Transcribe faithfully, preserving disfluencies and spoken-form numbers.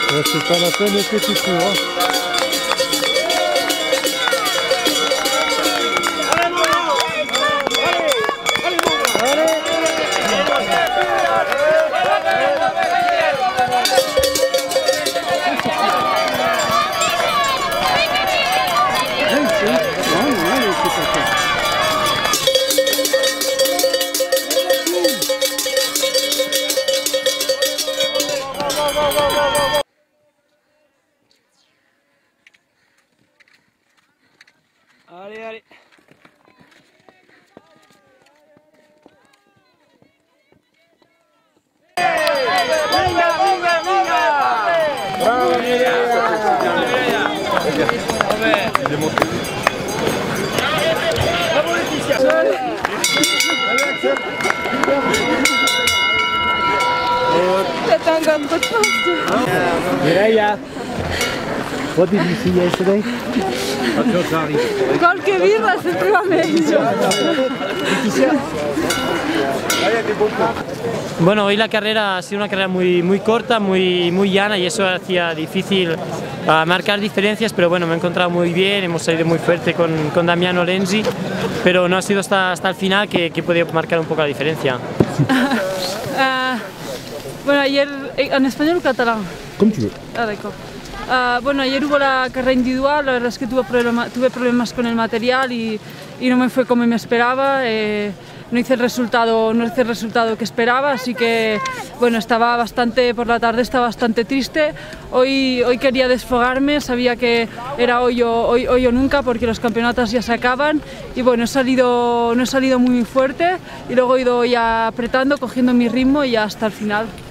Ouais, c'est pas la peine que tu cours. Hein. Allez, allez. Venga, venga, venga. Bravo, Mireia. Bravo, Laetitia. Mireia, what did you see yesterday? Qualche birra sempre va meglio. Bueno, hoy la carrera ha sido una carrera muy, muy corta, muy, muy llana y eso hacía difícil uh, marcar diferencias, pero bueno, me he encontrado muy bien, hemos salido muy fuerte con, con Damiano Lenzi, pero no ha sido hasta, hasta el final que, que he podido marcar un poco la diferencia. uh, bueno, ayer, ¿en español o catalán? Comme tu veux. Ah, d'accord. Uh, bueno, ayer hubo la carrera individual, la verdad es que tuve, problema, tuve problemas con el material y, y no me fue como me esperaba, eh, no hice el resultado, no hice el resultado que esperaba, así que bueno, estaba bastante, por la tarde estaba bastante triste. Hoy, hoy quería desfogarme, sabía que era hoy o, hoy, hoy o nunca porque los campeonatos ya se acaban y bueno, he salido, no he salido muy, muy fuerte y luego he ido ya apretando, cogiendo mi ritmo y ya hasta el final.